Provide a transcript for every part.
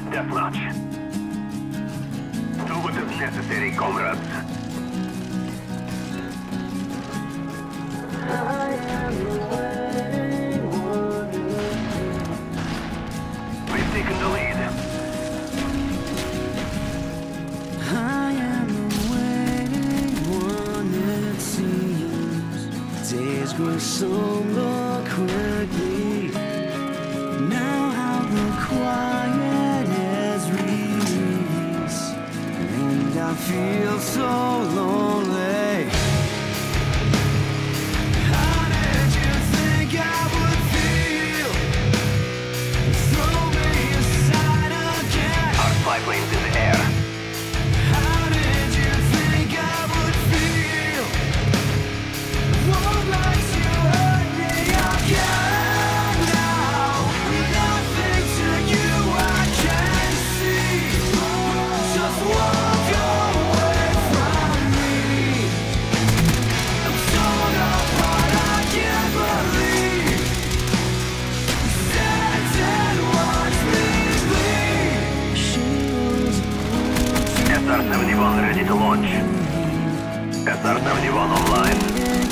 deathmatch. Do what is necessary, comrades. We've taken the lead. I am the waiting one, it seems. Days grow somber quickly. Now out the quiet has released, and I feel so lonely. How did you think I would feel? Throw me aside again. Our spy planes in the air. How did you think I would feel? Won't let you hurt me again now. Nothing to you I can see. Just walk away from me. I'm torn apart, I can't believe. Stand and watch me bleed. She was SR-71 ready to launch. SR-71 online.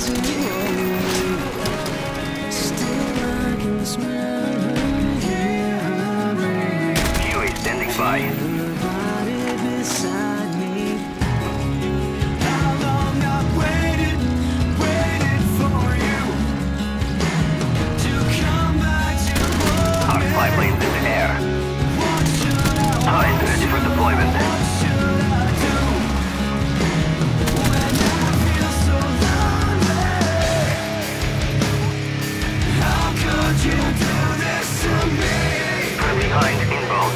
QA standing by. Our spy planes in the air. Time ready for deployment. From behind inbound.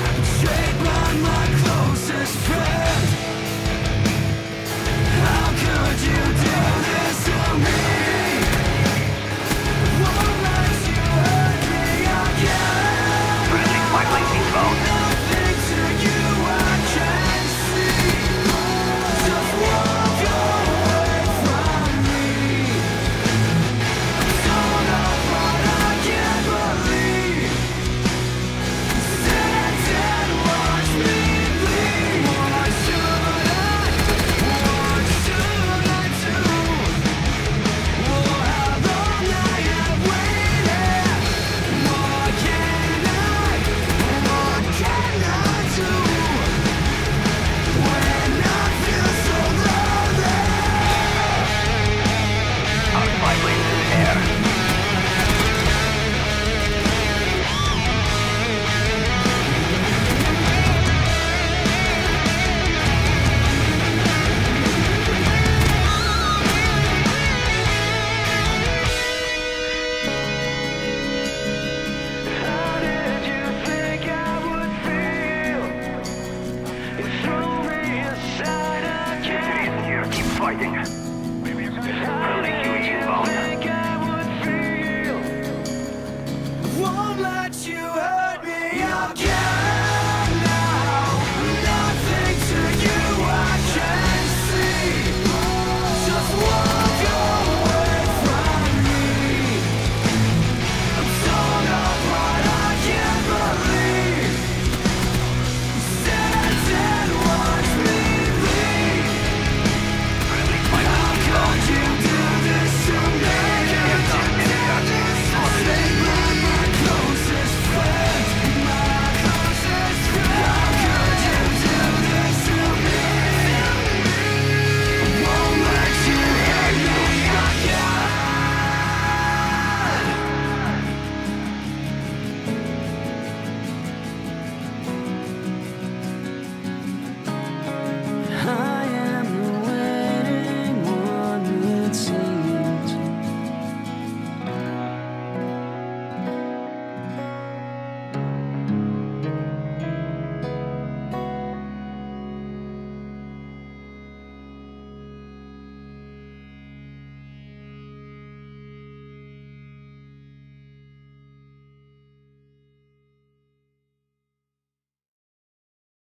Friendly spy plane inbound. Our spy planes in the air. How did you think I would feel? You threw me aside again. Reason here, keep fighting. Friendly QA inbound. Think I would feel. Won't let you hurt me again.